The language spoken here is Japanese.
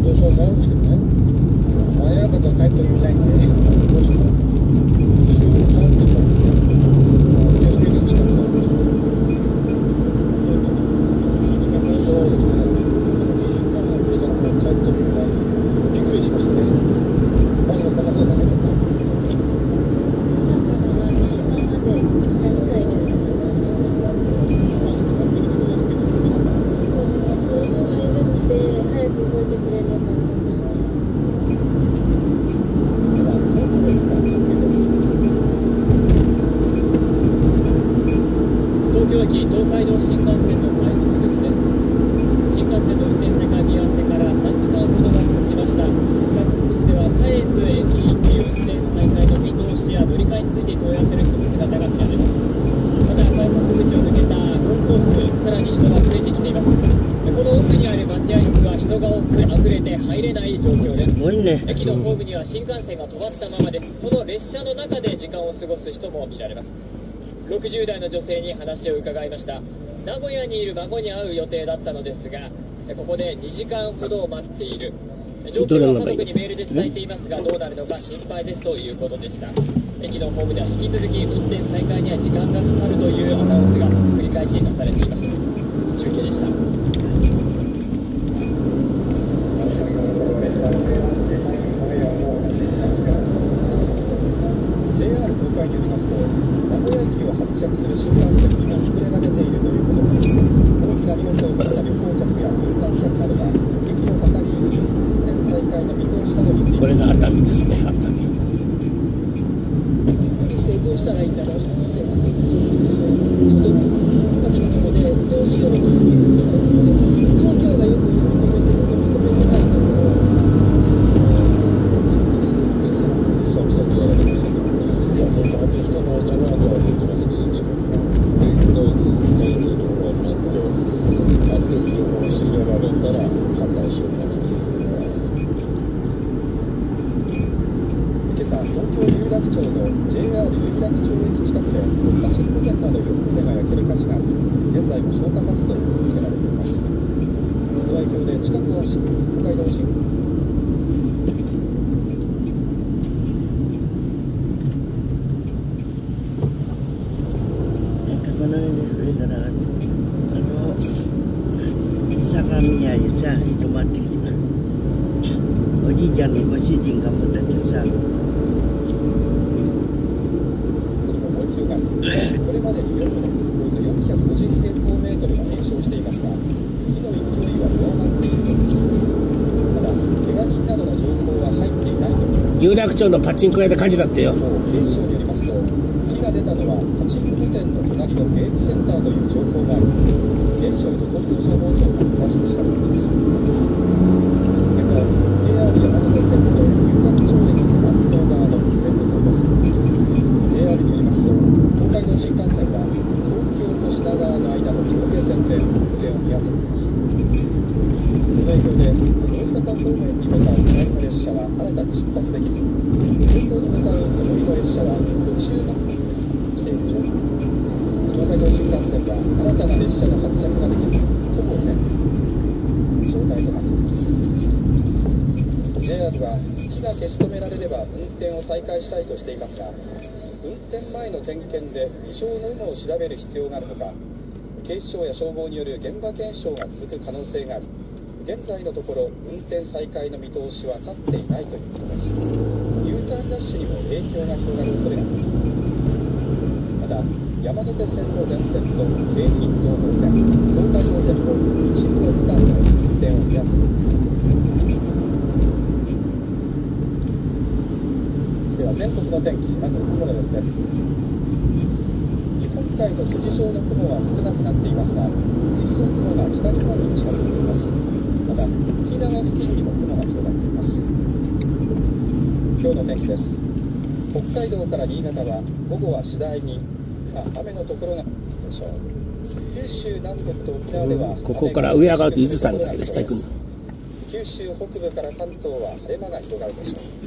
構想があるんですけどね。早いことは帰って言えないんで、どうしても週3日から40年近くなるんですよ。そうですね。2時間も出たらもう帰って言えない。びっくりしましたね。まさかこんなことなかったね。 島まで実家に帰る。早く動いてくれれば。 東京駅東海道新幹線の改札口です。新幹線の運転再開見合わせから3時間ほどが経ちました。改札口では絶えず駅に運転再開の見通しや乗り換えについて問い合わせる人の姿が見られます。また改札口を抜けたコンコース、さらに人が増えてきています。この奥にある待合室は人があふれて入れない状況です。 すごいね。 駅のホームには新幹線が止まったままです。その列車の中で時間を過ごす人も見られます。60代の女性に話を伺いました。名古屋にいる孫に会う予定だったのですが、ここで2時間ほど待っている。状況は家族にメールで伝えていますが、どうなるのか心配ですということでした。駅のホームでは引き続き運転再開には時間がかかるというアナウンスが繰り返し出されています。中継でした。 JR 東海によりますと、名古屋駅を発着する新幹線にも遅れが出ているということです。大きな荷物を持った旅行客や入館客などが駅の係員に運転再開の見通しなどについて、 これが熱海ですね。熱海。 びっくりしてどうしたらいいんだろうってちょっと今来たのでどうしようという状況がよく見込めてないところ。 久々にやられましたね。いや、もう半年間の間は言ってますけどね。大事な情報になって、ある程度情報を仕入れられたら判断しようかなと。 今朝、東京有楽町の JR 有楽町駅近くでパチンコ店など4棟が焼ける火事があり、現在も消火活動が続けられています。この影響で近くは東海道新幹線この上から相模屋にさ泊まってきてくる。おじいちゃんのご主人が持っててさ。 これまでに4棟、およそ450平方メートルが延焼していますが、火の勢いは弱まっているということです。ただ、怪我人などの情報は入っていないということです。 有楽町のパチンコ屋で火事だってよ。 警視庁によりますと、火が出たのはパチンコ店の隣のゲームセンターという情報があり、警視庁と東京消防庁が詳しく調べています。現場は JR 山手線の有楽町駅南東側の線路上です。JR によりますと、東海道新幹線は東京と品川の間の上下線で運転を見合わせています。この影響で大阪方面に向かう下りの列車は新たに出発できず、東京に向かう上りの列車は途中のしている状況。東海道新幹線は新たな列車の発着ができず、ほぼ全状態となっています。JR は火が消し止められれば運転を再開したいとしていますが、運転前の点検で異常の有無を調べる必要があるほか、警視庁や消防による現場検証が続く可能性があり、現在のところ運転再開の見通しは立っていないということです。U ターンラッシュにも影響が広がる恐れがあります。また、山手線の全線と京浜東北線、東海道線も一部の区間で運転を見合わせています。では全国の天気、まず雲の様子です。日本海の筋状の雲は少なくなっていますが、次の雲が北日本に近づいています。また、沖縄付近にも雲が広がっています。今日の天気です。北海道から新潟は午後は次第に雨のところがでしょう。九州南部と沖縄ではここから上上がると伊豆山だけど下行くんだ。 九州北部から関東は晴れ間が広がるでしょう。